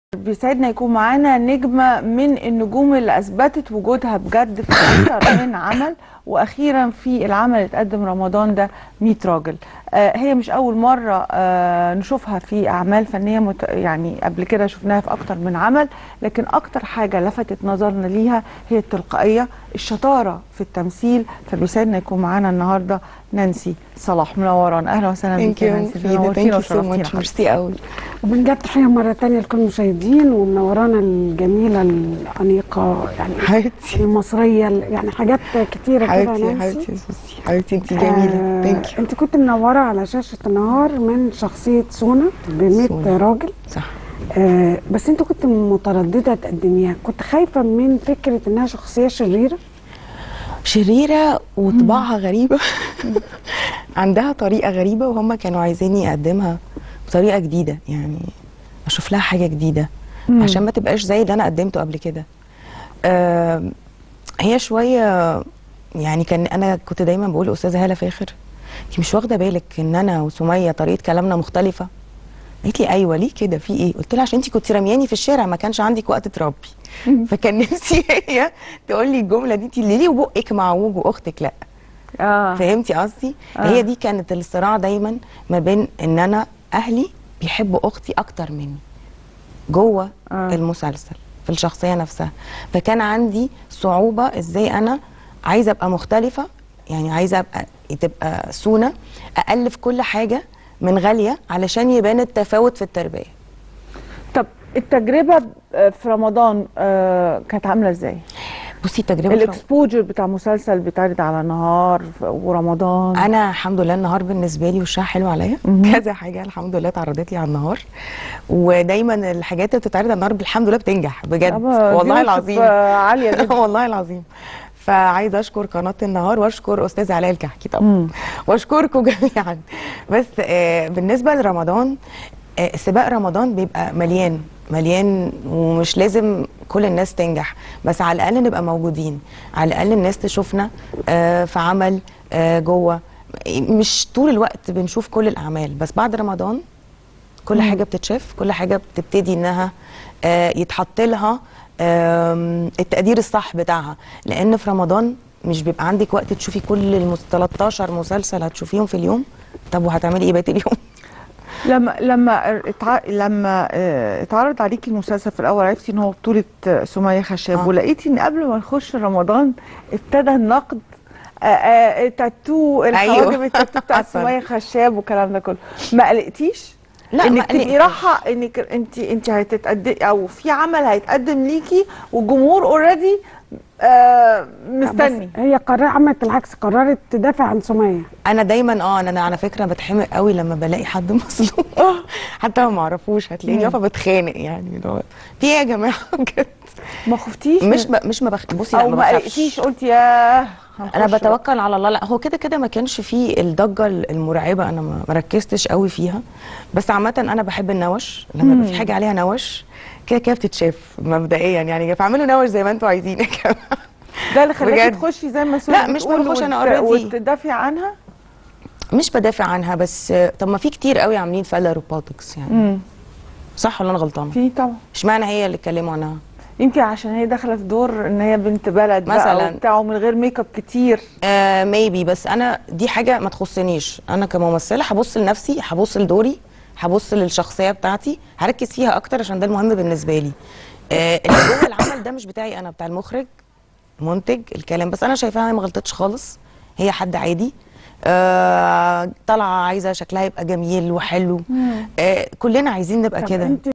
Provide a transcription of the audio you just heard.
بيسعدنا يكون معانا نجمة من النجوم اللي أثبتت وجودها بجد في أكثر من عمل، وأخيرا في العمل اللي اتقدم رمضان ده 100 راجل. هي مش أول مرة نشوفها في أعمال فنية يعني قبل كده شفناها في أكتر من عمل، لكن أكتر حاجة لفتت نظرنا ليها هي التلقائية، الشطارة في التمثيل. فبيسعدنا يكون معانا النهاردة نانسي صلاح. منورانا، أهلا وسهلا بك يا نانسي. نورتينا وشرفتينا. ميرسي قوي. وبنجد تحية مرة تانية لكل المشاهدين، ومنورانا الجميلة الأنيقة يعني حبيبتي المصرية، يعني حاجات كتيرة كده. حبيبتي حبيبتي حبيبتي انت جميلة. ثانك يو. انت كنت منورة على شاشة النهار من شخصية سونا ب 100 راجل، صح. بس انت كنت مترددة تقدميها، كنت خايفة من فكرة انها شخصية شريرة وطباعها غريبة. عندها طريقة غريبة، وهم كانوا عايزيني أقدمها بطريقة جديدة، يعني أشوف لها حاجة جديدة عشان ما تبقاش زي اللي أنا قدمته قبل كده. هي شوية يعني أنا كنت دايما بقول لأستاذة هالة فاخر، انت مش واخدة بالك إن أنا وسمية طريقة كلامنا مختلفة؟ قالت لي أيوة، ليه كده؟ في إيه؟ قلت لها عشان انت كنت رمياني في الشارع، ما كانش عندك وقت تربي. فكان نفسي هي تقول لي الجملة دي، انت اللي ليه وبقك معوج واختك لا. فهمتي قصدي؟ هي دي كانت الصراع دايما ما بين ان انا اهلي بيحبوا اختي اكتر مني جوه المسلسل في الشخصيه نفسها، فكان عندي صعوبه ازاي انا عايزه ابقى مختلفه، يعني عايزه تبقى سونا اقل في كل حاجه من غاليه علشان يبان التفاوت في التربيه. طب التجربه في رمضان كانت عامله ازاي؟ بصي، التجربه الاكسبوجر بتاع مسلسل بيتعرض على نهار ورمضان. انا الحمد لله النهار بالنسبه لي وشها حلو عليا. كذا حاجه الحمد لله اتعرضت لي على النهار، ودايما الحاجات اللي بتتعرض على النهار الحمد لله بتنجح بجد، والله العظيم عاليه جدا. والله العظيم. فعايزه اشكر قناه النهار واشكر استاذ علاء الكحكي طبعا، واشكركم جميعا. بس بالنسبه لرمضان، سباق رمضان بيبقى مليان ومش لازم كل الناس تنجح، بس على الاقل نبقى موجودين، على الاقل الناس تشوفنا في عمل جوه. مش طول الوقت بنشوف كل الاعمال، بس بعد رمضان كل حاجه بتتشاف، كل حاجه بتبتدي انها يتحط لها التقدير الصح بتاعها، لان في رمضان مش بيبقى عندك وقت تشوفي كل 13 مسلسل هتشوفيهم في اليوم. طب وهتعملي ايه بقيه اليوم؟ لما اتعرض عليكي المسلسل في الاول، عرفتي ان هو بطولة سمية خشاب، ولقيتي ان قبل ما نخش رمضان ابتدى النقد تاتو الحواجب، التاتو بتاع سمية خشاب والكلام ده كله، ما قلقتيش؟ لا، انك تبقي رايحه انك انت هتتقدمي او في عمل هيتقدم ليكي والجمهور اوريدي مستني؟ هي عملت العكس، قررت تدافع عن سمية. انا دايما انا على فكره بتحمق قوي لما بلاقي حد مظلوم. حتى ما اعرفوش هتلاقيني واقفه بتخانق، يعني في ايه يا جماعه بجد؟ ما خفتيش؟ مش بصي، لا، ما قلقتيش؟ قلت يا انا بتوكل على الله. لا، هو كده ما كانش فيه الضجه المرعبه، انا ما ركزتش قوي فيها، بس عامه انا بحب النوش، لما يبقى في حاجه عليها نوش كده بتتشاف مبدئيا، يعني فاعملوا نوش زي ما انتوا عايزين يا جماعه. ده اللي خلاكي تخشي زي ما لا، مش بخش انا اوريدي وتدافعي عنها. مش بدافع عنها، بس طب ما في كتير قوي عاملين فيلر وبوتوكس يعني. صح ولا انا غلطانه؟ في طبعا. اشمعنى هي اللي اتكلموا عنها؟ يمكن عشان هي داخله في دور ان هي بنت بلد مثلا بتاعه من غير ميك اب كتير. ميبي، بس انا دي حاجه ما تخصنيش. انا كممثله هبص لنفسي، هبص لدوري، هبص للشخصيه بتاعتي، هركز فيها اكتر عشان ده المهم بالنسبه لي. اللي جوه العمل ده مش بتاعي انا، بتاع المخرج منتج الكلام. بس انا شايفاها هي ما غلطتش خالص، هي حد عادي طالعه عايزه شكلها يبقى جميل وحلو. كلنا عايزين نبقى كده.